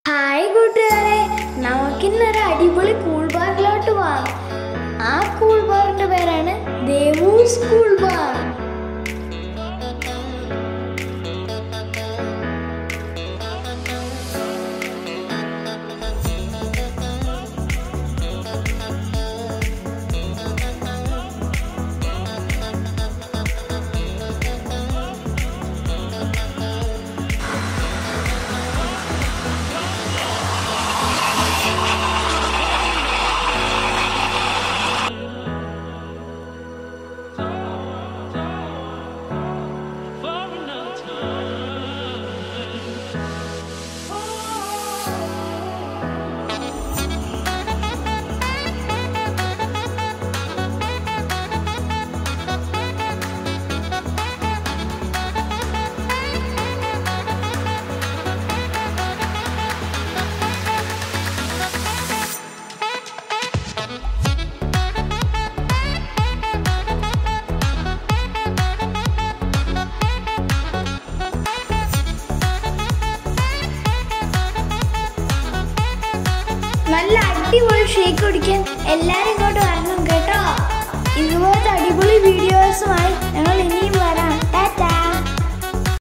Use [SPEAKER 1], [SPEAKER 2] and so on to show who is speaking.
[SPEAKER 1] Hi കൂട്ടുകാരെ, നമുക്കിന്നൊരു അടിപൊളി കൂൾ ബാറിലോട്ട് പോവാം. ആ കൂൾ ബാറിന്റെ പേരാണ് ദേവൂസ് കൂൾ ബാർ. നല്ല അടിപൊളി ഷേക്ക് കുടിക്കാൻ എല്ലാവരും